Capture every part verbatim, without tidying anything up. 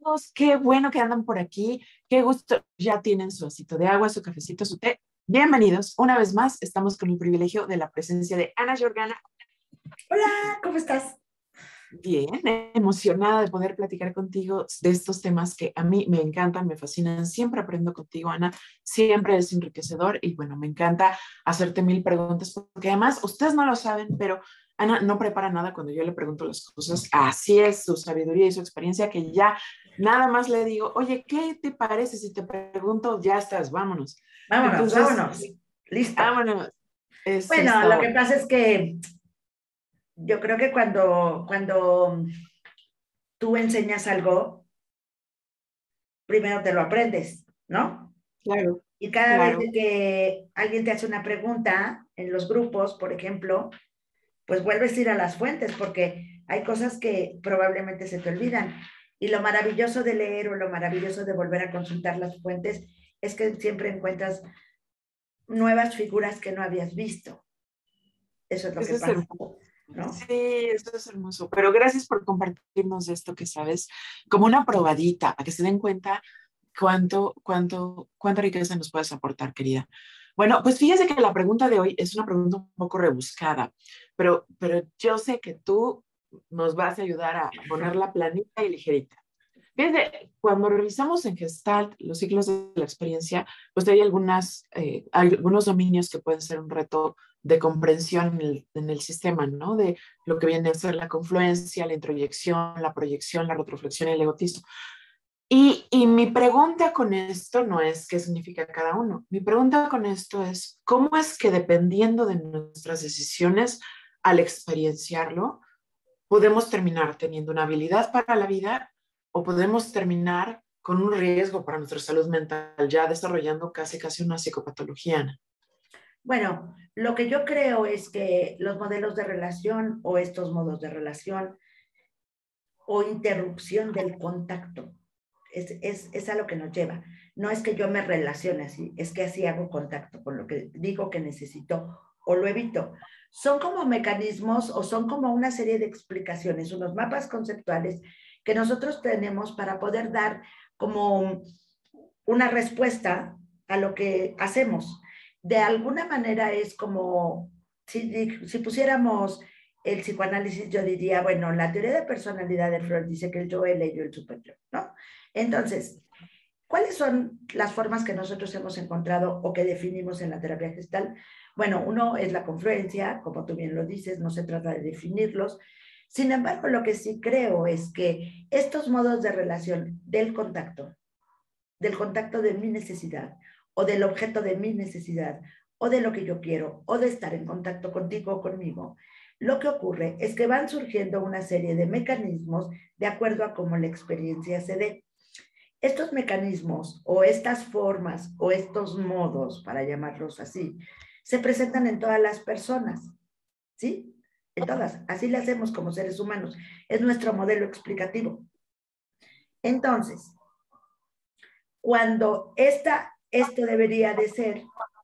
todos, qué bueno que andan por aquí, qué gusto, ya tienen su vasito de agua, su cafecito, su té. Bienvenidos, una vez más, estamos con el privilegio de la presencia de Ana Jorgana. Hola, ¿cómo estás? Bien, emocionada de poder platicar contigo de estos temas que a mí me encantan, me fascinan. Siempre aprendo contigo, Ana. Siempre es enriquecedor y bueno, me encanta hacerte mil preguntas porque además ustedes no lo saben, pero Ana no prepara nada cuando yo le pregunto las cosas. Así es su sabiduría y su experiencia que ya nada más le digo, oye, ¿qué te parece si te pregunto? Ya estás, vámonos. Vámonos, Entonces, vámonos. Listo. vámonos. Es Bueno, lo que esto. pasa es que yo creo que cuando, cuando tú enseñas algo, primero te lo aprendes, ¿no? Claro, Y cada vez claro. que alguien te hace una pregunta en los grupos, por ejemplo, pues vuelves a ir a las fuentes porque hay cosas que probablemente se te olvidan. Y lo maravilloso de leer o lo maravilloso de volver a consultar las fuentes es que siempre encuentras nuevas figuras que no habías visto. Eso es lo que Eso es pasa, hermoso. ¿no? Sí, eso es hermoso. Pero gracias por compartirnos esto que sabes, como una probadita, para que se den cuenta cuánto, cuánto, cuánta riqueza nos puedes aportar, querida. Bueno, pues fíjese que la pregunta de hoy es una pregunta un poco rebuscada, pero, pero yo sé que tú nos vas a ayudar a ponerla planita y ligerita. Fíjate, cuando revisamos en Gestalt los ciclos de la experiencia, pues hay algunas, eh, hay algunos dominios que pueden ser un reto de comprensión en el, en el sistema, ¿no? De lo que viene a ser la confluencia, la introyección, la proyección, la retroflexión y el egotismo. Y, y mi pregunta con esto no es qué significa cada uno. Mi pregunta con esto es, ¿cómo es que dependiendo de nuestras decisiones al experienciarlo, podemos terminar teniendo una habilidad para la vida o podemos terminar con un riesgo para nuestra salud mental, ya desarrollando casi casi una psicopatología? Bueno, lo que yo creo es que los modelos de relación o estos modos de relación o interrupción del contacto es, es, es a lo que nos lleva. No es que yo me relacione así, es que así hago contacto con lo que digo que necesito o lo evito. Son como mecanismos o son como una serie de explicaciones, unos mapas conceptuales que nosotros tenemos para poder dar como una respuesta a lo que hacemos. De alguna manera es como si, si pusiéramos el psicoanálisis, yo diría, bueno, la teoría de personalidad de Freud dice que el yo, el ello, el superyo, ¿no? Entonces, ¿cuáles son las formas que nosotros hemos encontrado o que definimos en la terapia gestal? Bueno, uno es la confluencia, como tú bien lo dices, no se trata de definirlos. Sin embargo, lo que sí creo es que estos modos de relación del contacto, del contacto de mi necesidad o del objeto de mi necesidad o de lo que yo quiero o de estar en contacto contigo o conmigo, lo que ocurre es que van surgiendo una serie de mecanismos de acuerdo a cómo la experiencia se dé. Estos mecanismos o estas formas o estos modos, para llamarlos así, se presentan en todas las personas, ¿sí? En todas. Así le hacemos como seres humanos. Es nuestro modelo explicativo. Entonces, cuando esta, esto debería de ser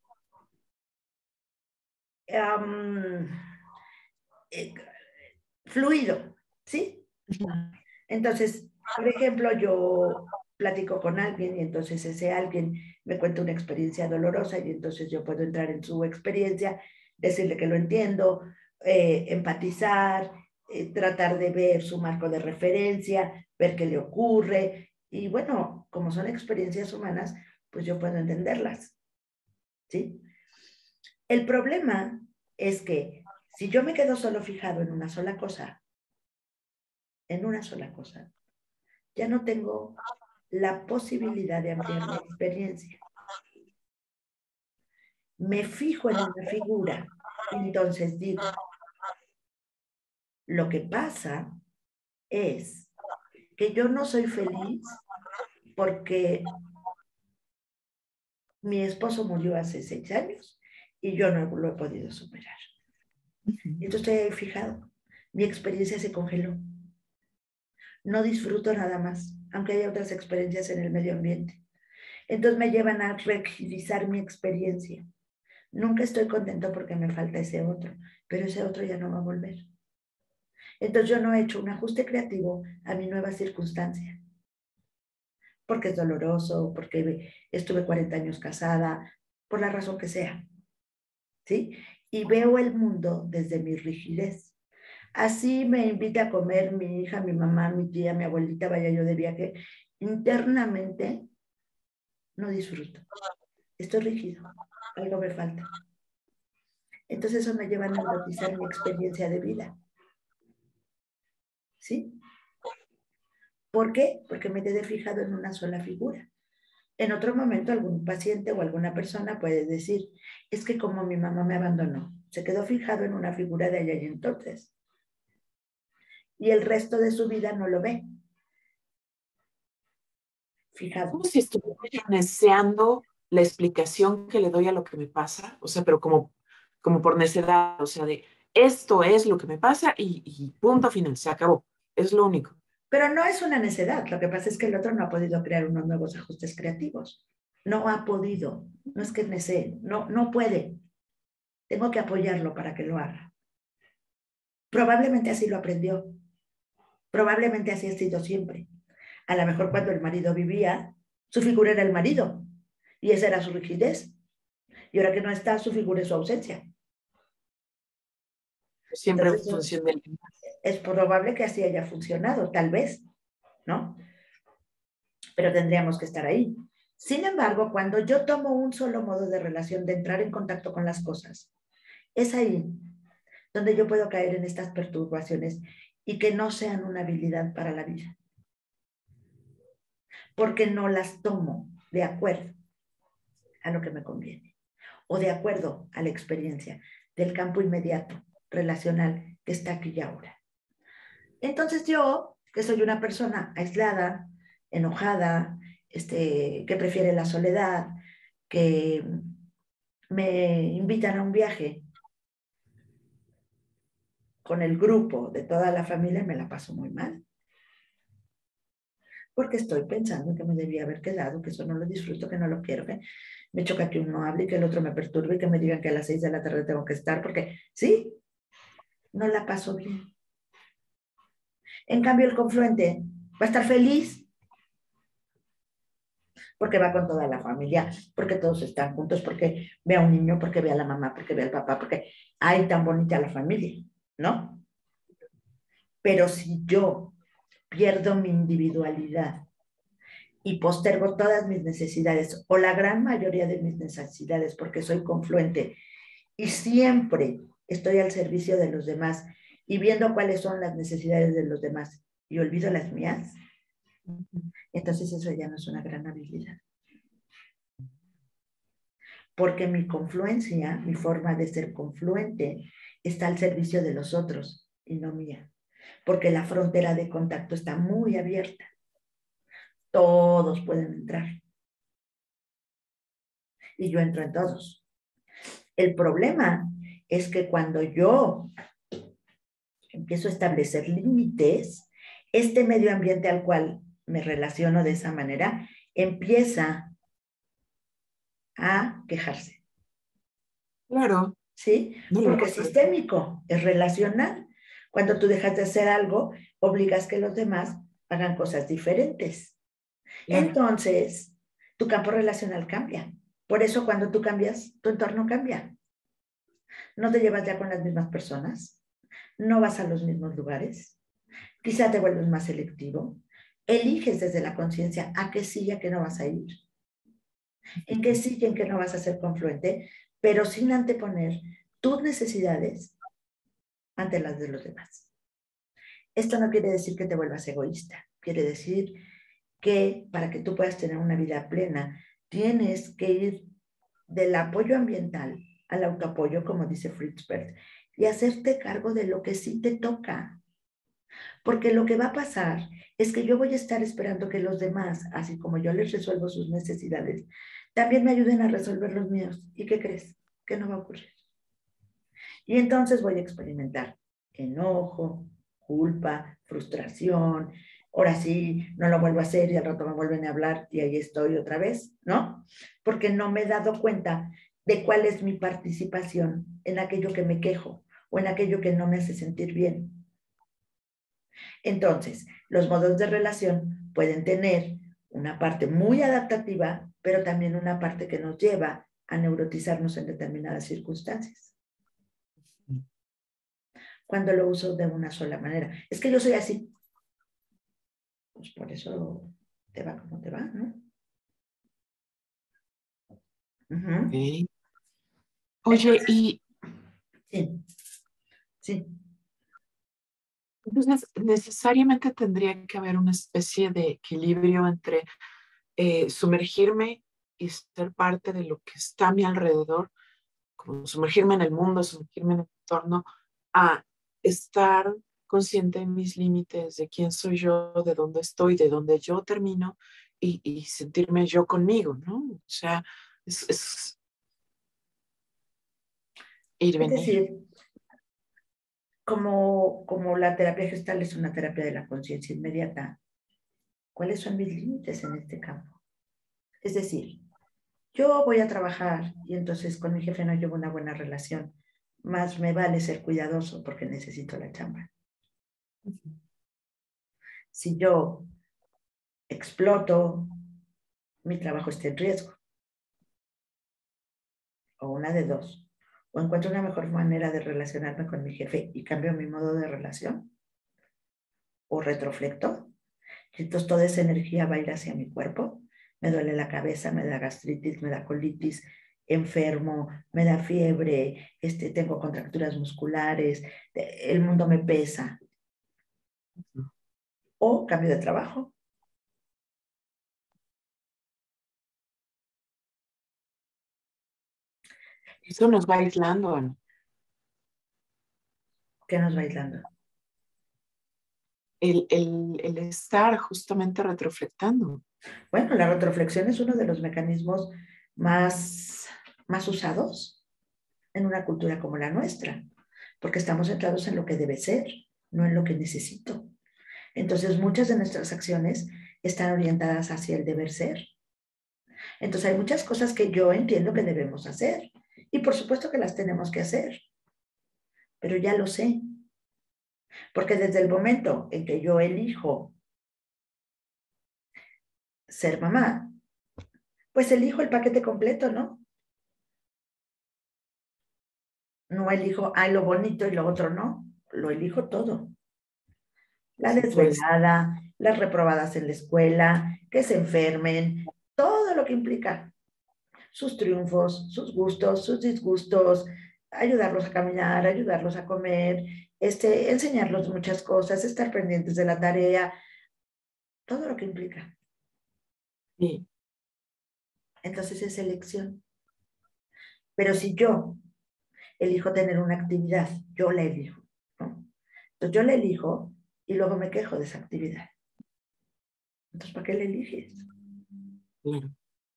um, eh, fluido, ¿sí? Entonces, por ejemplo, yo platico con alguien y entonces ese alguien me cuenta una experiencia dolorosa y entonces yo puedo entrar en su experiencia, decirle que lo entiendo, eh, empatizar, eh, tratar de ver su marco de referencia, ver qué le ocurre y bueno, como son experiencias humanas, pues yo puedo entenderlas, ¿sí? El problema es que si yo me quedo solo fijado en una sola cosa, en una sola cosa, ya no tengo la posibilidad de ampliar mi experiencia. Me fijo en una figura y entonces digo, lo que pasa es que yo no soy feliz porque mi esposo murió hace seis años y yo no lo he podido superar. Y entonces estoy ahí fijado. Mi experiencia se congeló. No disfruto nada más, aunque haya otras experiencias en el medio ambiente. Entonces me llevan a rigidizar mi experiencia. Nunca estoy contento porque me falta ese otro, pero ese otro ya no va a volver. Entonces yo no he hecho un ajuste creativo a mi nueva circunstancia. porque es doloroso, porque estuve cuarenta años casada, por la razón que sea, ¿sí? Y veo el mundo desde mi rigidez. Así me invita a comer mi hija, mi mamá, mi tía, mi abuelita, vaya yo de viaje, internamente no disfruto. Estoy rígido, algo me falta. Entonces eso me lleva a neurotizar mi experiencia de vida. ¿Sí? ¿Por qué? Porque me quedé fijado en una sola figura. En otro momento algún paciente o alguna persona puede decir, es que como mi mamá me abandonó, se quedó fijado en una figura de allá y entonces. Y el resto de su vida no lo ve. Fijado. Como si estuviera deseando la explicación que le doy a lo que me pasa, o sea, pero como, como por necedad, o sea, de esto es lo que me pasa y, y punto final, se acabó, es lo único. Pero no es una necedad, lo que pasa es que el otro no ha podido crear unos nuevos ajustes creativos. No ha podido, no es que necesite, no, no puede. Tengo que apoyarlo para que lo haga. Probablemente así lo aprendió. Probablemente así ha sido siempre. A lo mejor cuando el marido vivía, su figura era el marido y esa era su rigidez. Y ahora que no está, su figura es su ausencia. Siempre en Entonces, función del... es probable que así haya funcionado, tal vez, ¿no? Pero tendríamos que estar ahí. Sin embargo, cuando yo tomo un solo modo de relación, de entrar en contacto con las cosas, es ahí donde yo puedo caer en estas perturbaciones y que no sean una habilidad para la vida. Porque no las tomo de acuerdo a lo que me conviene o de acuerdo a la experiencia del campo inmediato, relacional, que está aquí y ahora. Entonces yo, que soy una persona aislada, enojada, este, que prefiere la soledad, que me invitan a un viaje con el grupo de toda la familia, me la paso muy mal. Porque estoy pensando que me debía haber quedado, que eso no lo disfruto, que no lo quiero, que me choca que uno hable y que el otro me perturbe y que me digan que a las seis de la tarde tengo que estar, porque sí, no la paso bien. En cambio, el confluente va a estar feliz porque va con toda la familia, porque todos están juntos, porque ve a un niño, porque ve a la mamá, porque ve al papá, porque hay tan bonita la familia, ¿no? Pero si yo pierdo mi individualidad y postergo todas mis necesidades o la gran mayoría de mis necesidades porque soy confluente y siempre estoy al servicio de los demás y viendo cuáles son las necesidades de los demás y olvido las mías, entonces eso ya no es una gran habilidad. Porque mi confluencia, mi forma de ser confluente, está al servicio de los otros y no mía. Porque la frontera de contacto está muy abierta. Todos pueden entrar. Y yo entro en todos. El problema es que cuando yo empiezo a establecer límites, este medio ambiente al cual me relaciono de esa manera empieza a quejarse. Claro. ¿Sí? No, Porque no, es sistémico, es relacional. Cuando tú dejas de hacer algo, obligas que los demás hagan cosas diferentes. Claro. Entonces, tu campo relacional cambia. Por eso cuando tú cambias, tu entorno cambia. No te llevas ya con las mismas personas, no vas a los mismos lugares, quizá te vuelves más selectivo, eliges desde la conciencia a qué sí y a qué no vas a ir, en qué sí y en qué no vas a ser confluente, pero sin anteponer tus necesidades ante las de los demás. Esto no quiere decir que te vuelvas egoísta, quiere decir que para que tú puedas tener una vida plena, tienes que ir del apoyo ambiental al autoapoyo, como dice Fritz Perls, y hacerte cargo de lo que sí te toca. Porque lo que va a pasar es que yo voy a estar esperando que los demás, así como yo les resuelvo sus necesidades, también me ayuden a resolver los míos. ¿Y qué crees? Que no va a ocurrir. Y entonces voy a experimentar enojo, culpa, frustración. Ahora sí, no lo vuelvo a hacer y al rato me vuelven a hablar y ahí estoy otra vez, ¿no? Porque no me he dado cuenta de cuál es mi participación en aquello que me quejo o en aquello que no me hace sentir bien. Entonces, los modos de relación pueden tener Una parte muy adaptativa, pero también una parte que nos lleva a neurotizarnos en determinadas circunstancias. Cuando lo uso de una sola manera. Es que yo soy así. Pues por eso te va como te va, ¿no? Uh-huh. Okay. Oye, entonces, y... Sí, sí. Entonces, necesariamente tendría que haber una especie de equilibrio entre eh, sumergirme y ser parte de lo que está a mi alrededor, como sumergirme en el mundo, sumergirme en el entorno, a estar consciente de mis límites, de quién soy yo, de dónde estoy, de dónde yo termino y, y sentirme yo conmigo, ¿no? O sea, es, es ir, Es venir. decir, como, como la terapia gestal es una terapia de la conciencia inmediata, ¿cuáles son mis límites en este campo? Es decir, yo voy a trabajar y entonces con mi jefe no llevo una buena relación, más me vale ser cuidadoso porque necesito la chamba. Si yo exploto, mi trabajo está en riesgo. O una de dos. O encuentro una mejor manera de relacionarme con mi jefe y cambio mi modo de relación. O retroflecto. Y entonces toda esa energía va a ir hacia mi cuerpo. Me duele la cabeza, me da gastritis, me da colitis, enfermo, me da fiebre, este, tengo contracturas musculares, el mundo me pesa. O cambio de trabajo. Eso nos va aislando, ¿no? ¿Qué nos va aislando? El, el, el estar justamente retroflectando. Bueno, la retroflexión es uno de los mecanismos más, más usados en una cultura como la nuestra, porque estamos centrados en lo que debe ser, no en lo que necesito. Entonces, muchas de nuestras acciones están orientadas hacia el deber ser. Entonces, hay muchas cosas que yo entiendo que debemos hacer y por supuesto que las tenemos que hacer, pero ya lo sé, porque desde el momento en que yo elijo ser mamá, pues elijo el paquete completo, ¿no? No elijo, ay, lo bonito y lo otro no, lo elijo todo. La desvelada, las reprobadas en la escuela, que se enfermen, todo lo que implica sus triunfos, sus gustos, sus disgustos, ayudarlos a caminar, ayudarlos a comer, este, enseñarlos muchas cosas, estar pendientes de la tarea, todo lo que implica. Sí. Entonces es elección. Pero si yo elijo tener una actividad, yo la elijo, ¿no? Entonces yo la elijo y luego me quejo de esa actividad. Entonces, ¿para qué la eliges? Claro.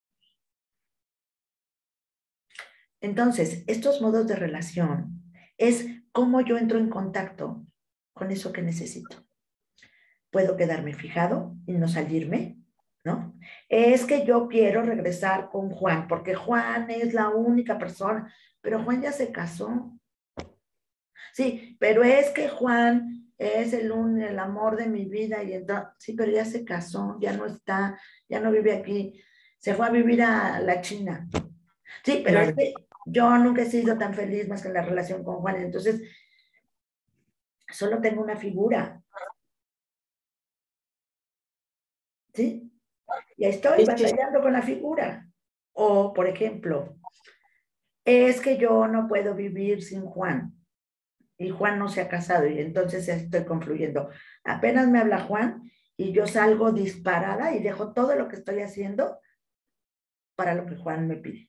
Entonces, estos modos de relación es cómo yo entro en contacto con eso que necesito. Puedo quedarme fijado y no salirme, ¿no? Es que yo quiero regresar con Juan, porque Juan es la única persona, pero Juan ya se casó. Sí, pero es que Juan es el, un, el amor de mi vida y entonces, sí, pero ya se casó, ya no está, ya no vive aquí, se fue a vivir a la China. Sí, pero claro. Es que yo nunca he sido tan feliz más que en la relación con Juan, entonces solo tengo una figura. ¿Sí? Y ahí estoy batallando con la figura. O, por ejemplo, es que yo no puedo vivir sin Juan. Y Juan no se ha casado y entonces estoy confluyendo. Apenas me habla Juan y yo salgo disparada y dejo todo lo que estoy haciendo para lo que Juan me pide.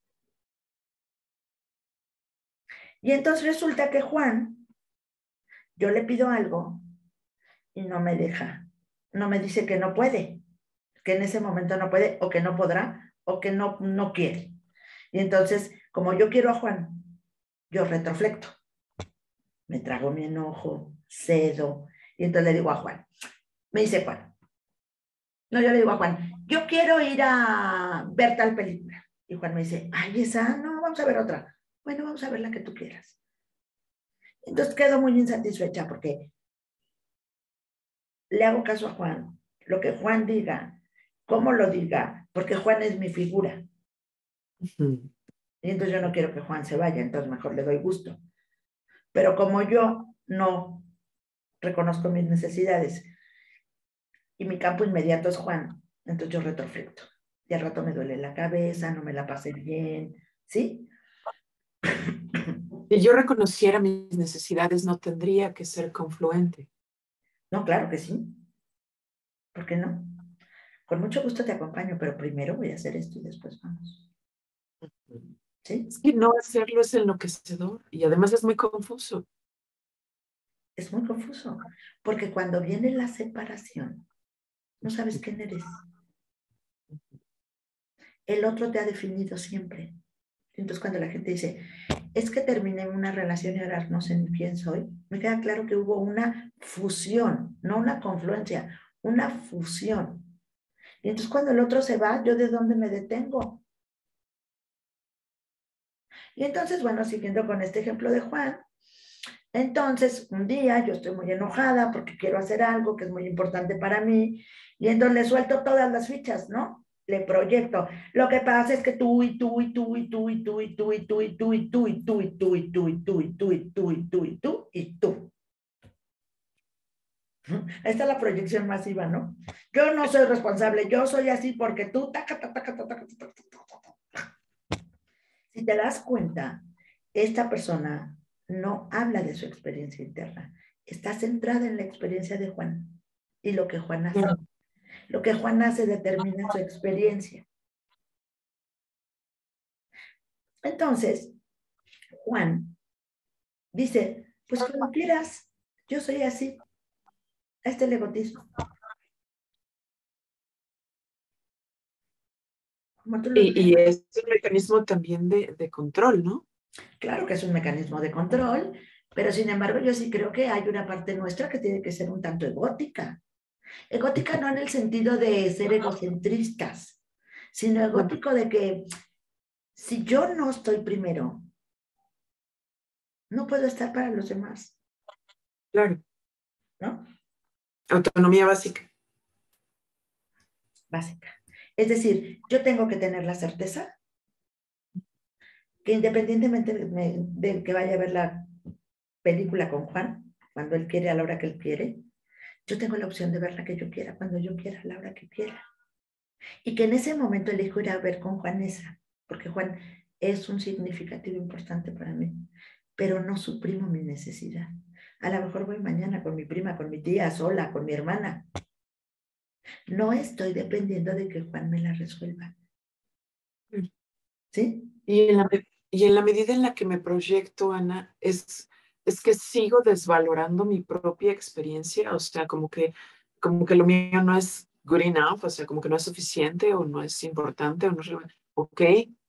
Y entonces resulta que Juan, yo le pido algo y no me deja. No me dice que no puede, que en ese momento no puede o que no podrá o que no, no quiere. Y entonces, como yo quiero a Juan, yo retroflecto. Me trago mi enojo, cedo. Y entonces le digo a Juan, me dice Juan, no, yo le digo a Juan, yo quiero ir a ver tal película. Y Juan me dice, ay, esa, no, vamos a ver otra. Bueno, vamos a ver la que tú quieras. Entonces quedo muy insatisfecha porque le hago caso a Juan. Lo que Juan diga ¿Cómo lo diga? Porque Juan es mi figura. Uh-huh. Y entonces yo no quiero que Juan se vaya, entonces mejor le doy gusto. Pero como yo no reconozco mis necesidades y mi campo inmediato es Juan, entonces yo retroflecto. Y al rato me duele la cabeza, no me la pasé bien, ¿sí? Si yo reconociera mis necesidades, no tendría que ser confluente. No, claro que sí. ¿Por qué no? Con mucho gusto te acompaño, pero primero voy a hacer esto y después vamos. ¿Sí? Es que no hacerlo es enloquecedor y además es muy confuso. Es muy confuso, porque cuando viene la separación, no sabes quién eres. El otro te ha definido siempre. Entonces, cuando la gente dice, es que terminé una relación y ahora no sé ni quién soy, me queda claro que hubo una fusión, no una confluencia, una fusión. Y entonces, cuando el otro se va, ¿yo de dónde me detengo? Y entonces, bueno, siguiendo con este ejemplo de Juan, entonces un día yo estoy muy enojada porque quiero hacer algo que es muy importante para mí, y entonces le suelto todas las fichas, ¿no? Le proyecto. Lo que pasa es que tú y tú y tú y tú y tú y tú y tú y tú y tú y tú y tú y tú y tú y tú y tú y tú y tú y tú. Esta es la proyección masiva, ¿no? Yo no soy responsable, yo soy así porque tú, taca, taca, taca, taca, taca, taca. Si te das cuenta, esta persona no habla de su experiencia interna, está centrada en la experiencia de Juan y lo que Juan hace. Lo que Juan hace determina su experiencia. Entonces, Juan dice, pues como quieras, yo soy así. Este es el egotismo. Como tú lo Y, y ves. es un mecanismo también de, de control, ¿no? Claro que es un mecanismo de control, pero sin embargo yo sí creo que hay una parte nuestra que tiene que ser un tanto egótica. Egótica no en el sentido de ser egocentristas, sino No, egótico de que si yo no estoy primero, no puedo estar para los demás, claro. ¿no? Autonomía básica. Básica. Es decir, yo tengo que tener la certeza que independientemente de, de que vaya a ver la película con Juan, cuando él quiere, a la hora que él quiere, yo tengo la opción de ver la que yo quiera, cuando yo quiera, a la hora que quiera. Y que en ese momento elijo ir a ver con Juanesa, porque Juan es un significativo importante para mí, pero no suprimo mi necesidad. A lo mejor voy mañana con mi prima, con mi tía, sola, con mi hermana. No estoy dependiendo de que Juan me la resuelva. ¿Sí? Y en la, y en la medida en la que me proyecto, Ana, es, es que sigo desvalorando mi propia experiencia, o sea, como que, como que lo mío no es good enough, o sea, como que no es suficiente o no es importante o no es relevante. Ok,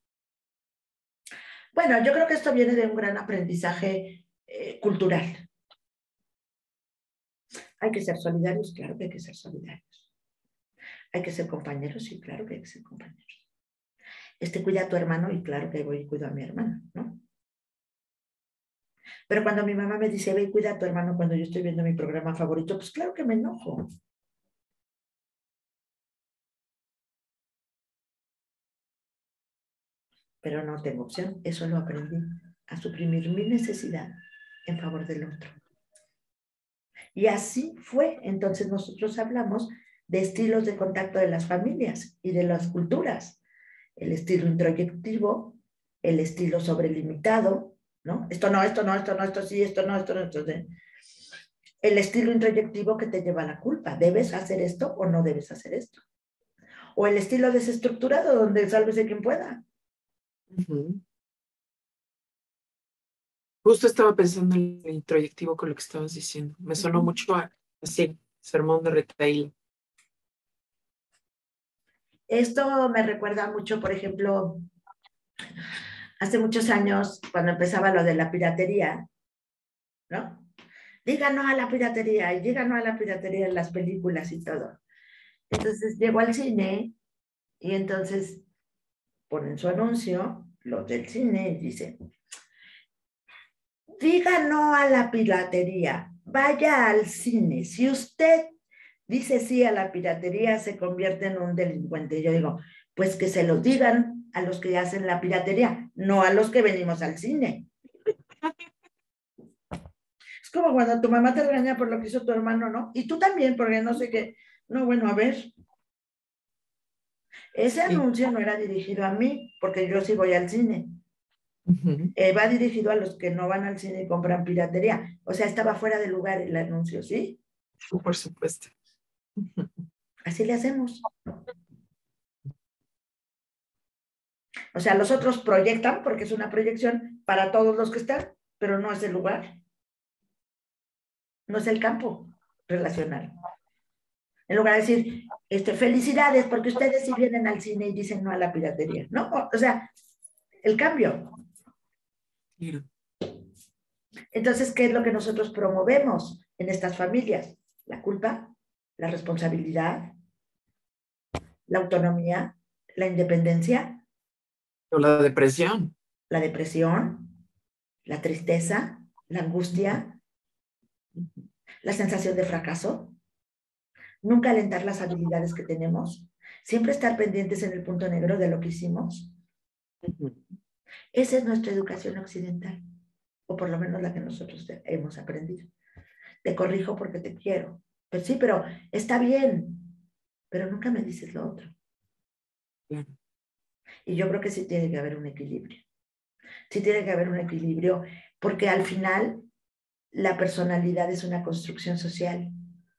Bueno, yo creo que esto viene de un gran aprendizaje eh, cultural. Hay que ser solidarios, claro que hay que ser solidarios. Hay que ser compañeros, sí, claro que hay que ser compañeros. Este, cuida a tu hermano y claro que voy y cuido a mi hermano, ¿no? Pero cuando mi mamá me dice, ve y cuida a tu hermano cuando yo estoy viendo mi programa favorito, pues claro que me enojo. Pero no tengo opción, eso lo aprendí, a suprimir mi necesidad en favor del otro. Y así fue. Entonces nosotros hablamos de estilos de contacto de las familias y de las culturas. El estilo introyectivo, el estilo sobrelimitado, ¿no? Esto no, esto no, esto no, esto sí, esto no, esto no, esto no. El estilo introyectivo que te lleva a la culpa. ¿Debes hacer esto o no debes hacer esto? O el estilo desestructurado, donde sálvese quien pueda. uh-huh. Justo estaba pensando en el introyectivo con lo que estabas diciendo. Me sonó Uh-huh. mucho a, así, sermón de retail. Esto me recuerda mucho, por ejemplo, hace muchos años, cuando empezaba lo de la piratería, ¿no? Diga no a la piratería, y diga no a la piratería en las películas y todo. Entonces llegó al cine y entonces ponen su anuncio, los del cine, y dicen, diga no a la piratería, vaya al cine. Si usted dice sí a la piratería se convierte en un delincuente. Yo digo, pues que se lo digan a los que hacen la piratería, no a los que venimos al cine. Es como cuando tu mamá te regaña por lo que hizo tu hermano, ¿no? Y tú también, porque no sé qué. No, bueno, a ver. Ese Sí. anuncio no era dirigido a mí, porque yo sí voy al cine. Uh-huh. Eh, va dirigido a los que no van al cine y compran piratería. O sea, estaba fuera de lugar el anuncio, ¿sí? Por supuesto. Uh-huh. Así le hacemos. O sea, los otros proyectan, porque es una proyección para todos los que están, pero no es el lugar. No es el campo relacional. En lugar de decir, este, felicidades, porque ustedes sí vienen al cine y dicen no a la piratería. No, o sea, el cambio. Sí. Entonces, ¿qué es lo que nosotros promovemos en estas familias? La culpa, la responsabilidad, la autonomía, la independencia, O la depresión. la depresión, la tristeza, la angustia, Uh-huh. la sensación de fracaso. Nunca alentar las habilidades que tenemos, siempre estar pendientes en el punto negro de lo que hicimos. Uh-huh. Esa es nuestra educación occidental, o por lo menos la que nosotros hemos aprendido. Te corrijo porque te quiero. Pues sí, pero está bien, pero nunca me dices lo otro. Yeah. Y yo creo que sí tiene que haber un equilibrio. Sí tiene que haber un equilibrio, porque al final la personalidad es una construcción social.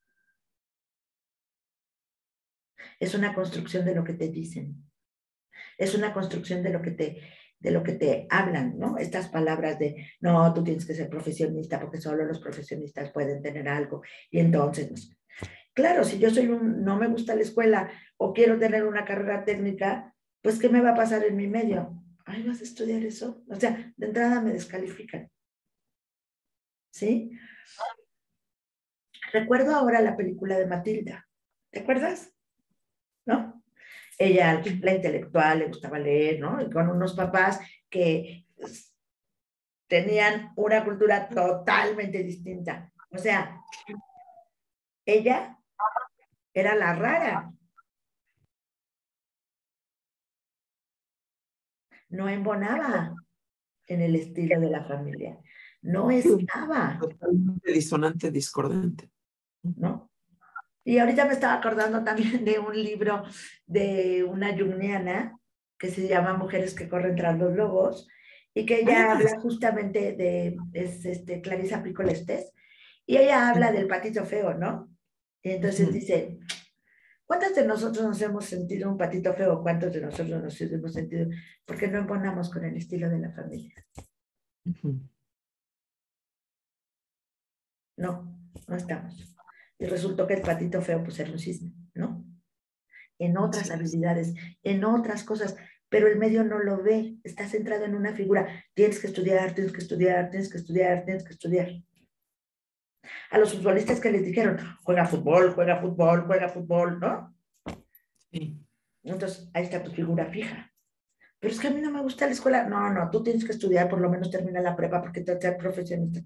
Es una construcción de lo que te dicen. Es una construcción de lo que te, de lo que te hablan, ¿no? Estas palabras de, no, tú tienes que ser profesionista porque solo los profesionistas pueden tener algo. Y entonces, no sé. Claro, si yo soy un, no me gusta la escuela o quiero tener una carrera técnica, pues ¿qué me va a pasar en mi medio? Ay, ¿vas a estudiar eso? O sea, de entrada me descalifican. ¿Sí? Recuerdo ahora la película de Matilda. ¿Te acuerdas? ¿No? Ella, la intelectual, le gustaba leer, ¿no? Y con unos papás que pues, tenían una cultura totalmente distinta. O sea, ella era la rara. No embonaba en el estilo de la familia. No estaba, Totalmente disonante, discordante. ¿no? Y ahorita me estaba acordando también de un libro de una yunguiana que se llama Mujeres que corren tras los lobos y que ella Ah, habla justamente de, es este, Clarisa Pinkola Estés, y ella habla del patito feo, ¿no? Y entonces uh-huh. dice, ¿cuántos de nosotros nos hemos sentido un patito feo? ¿Cuántos de nosotros nos hemos sentido? Porque no embonamos con el estilo de la familia. Uh-huh. No, no estamos. Y resultó que el patito feo pues era un cisne, ¿no? En otras Sí, habilidades, en otras cosas, pero el medio no lo ve, está centrado en una figura. Tienes que estudiar, tienes que estudiar, tienes que estudiar, tienes que estudiar. A los futbolistas que les dijeron, juega fútbol, juega fútbol, juega fútbol, ¿no? sí. Entonces, ahí está tu figura fija. Pero es que a mí no me gusta la escuela. No, no, tú tienes que estudiar, por lo menos termina la prepa porque te vas a ser profesionista.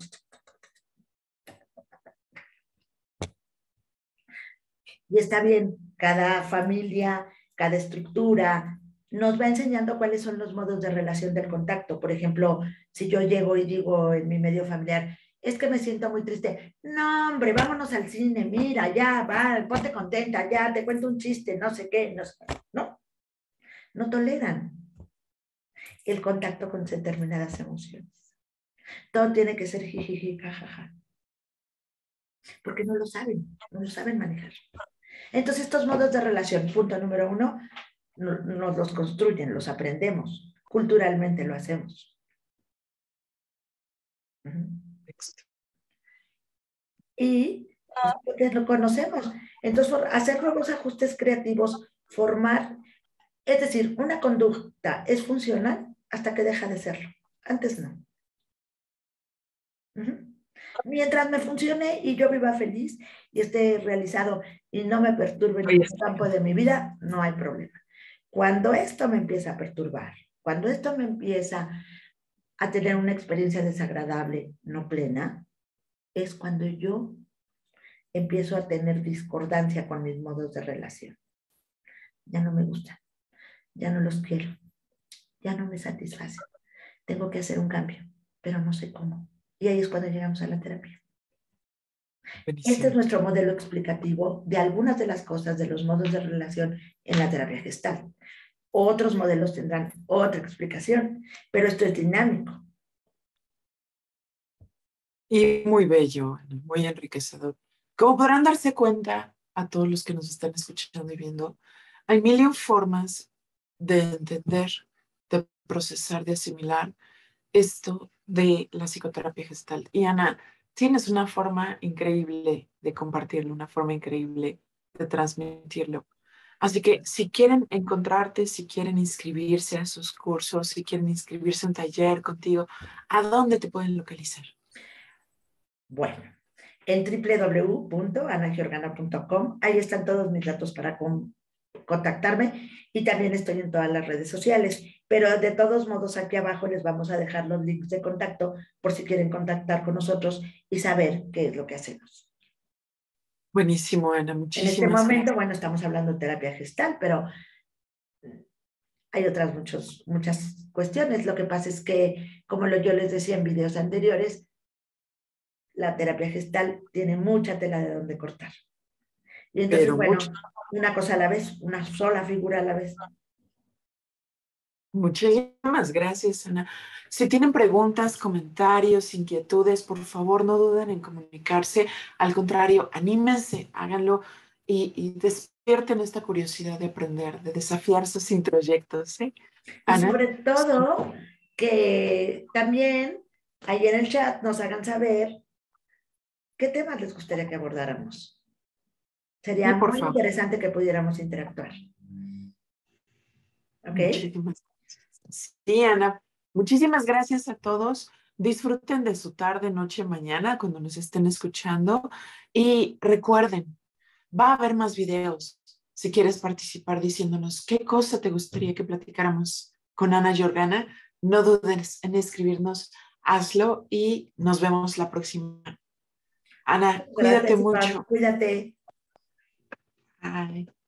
Y está bien, cada familia, cada estructura nos va enseñando cuáles son los modos de relación del contacto. Por ejemplo, si yo llego y digo en mi medio familiar, es que me siento muy triste. No, hombre, vámonos al cine, mira, ya, va, ponte contenta, ya, te cuento un chiste, no sé qué, no sé, no, no toleran el contacto con determinadas emociones. Todo tiene que ser jijiji, jajaja, porque no lo saben, no lo saben manejar. Entonces, estos modos de relación, punto número uno, nos los construyen, los aprendemos, culturalmente lo hacemos. Uh-huh. Y pues, porque lo conocemos. Entonces, hacer nuevos ajustes creativos, formar, es decir, una conducta es funcional hasta que deja de serlo. Antes no. Uh-huh. Mientras me funcione y yo viva feliz y esté realizado y no me perturbe en ningún campo de mi vida, no hay problema. Cuando esto me empieza a perturbar, cuando esto me empieza a tener una experiencia desagradable, no plena, es cuando yo empiezo a tener discordancia con mis modos de relación. Ya no me gustan, ya no los quiero, ya no me satisfacen. Tengo que hacer un cambio, pero no sé cómo. Y ahí es cuando llegamos a la terapia. Este es Buenísimo. nuestro modelo explicativo de algunas de las cosas de los modos de relación en la terapia gestal. Otros modelos tendrán otra explicación, pero esto es dinámico. Y muy bello, Ana, muy enriquecedor. Como podrán darse cuenta a todos los que nos están escuchando y viendo, hay mil y un formas de entender, de procesar, de asimilar esto de la psicoterapia gestal. Y Ana, tienes una forma increíble de compartirlo, una forma increíble de transmitirlo. Así que si quieren encontrarte, si quieren inscribirse a esos cursos, si quieren inscribirse a un taller contigo, ¿a dónde te pueden localizar? Bueno, en doble u doble u doble u punto ana giordana punto com, ahí están todos mis datos para con, contactarme y también estoy en todas las redes sociales, pero de todos modos aquí abajo les vamos a dejar los links de contacto por si quieren contactar con nosotros y saber qué es lo que hacemos. Buenísimo, Ana, En este muchísimas momento, gracias. bueno, estamos hablando de terapia gestal, pero hay otras muchos, muchas cuestiones. Lo que pasa es que, como lo, yo les decía en videos anteriores, la terapia gestal tiene mucha tela de donde cortar. Y entonces, Pero bueno, mucho, una cosa a la vez, una sola figura a la vez. muchísimas gracias, Ana. Si tienen preguntas, comentarios, inquietudes, por favor, no duden en comunicarse. Al contrario, anímense, háganlo y, y despierten esta curiosidad de aprender, de desafiar sus introyectos, ¿sí? Y Ana, sobre todo, que también ahí en el chat nos hagan saber qué temas les gustaría que abordáramos. sí, Sería por muy favor. interesante que pudiéramos interactuar. ¿Ok? Muchísimas gracias. Sí, Ana, muchísimas gracias a todos. Disfruten de su tarde, noche, mañana cuando nos estén escuchando y recuerden, va a haber más videos. Si quieres participar diciéndonos qué cosa te gustaría que platicáramos con Ana Giordana, no dudes en escribirnos, hazlo y nos vemos la próxima. Ana, cuídate Gracias, Iván. mucho. Cuídate. Bye.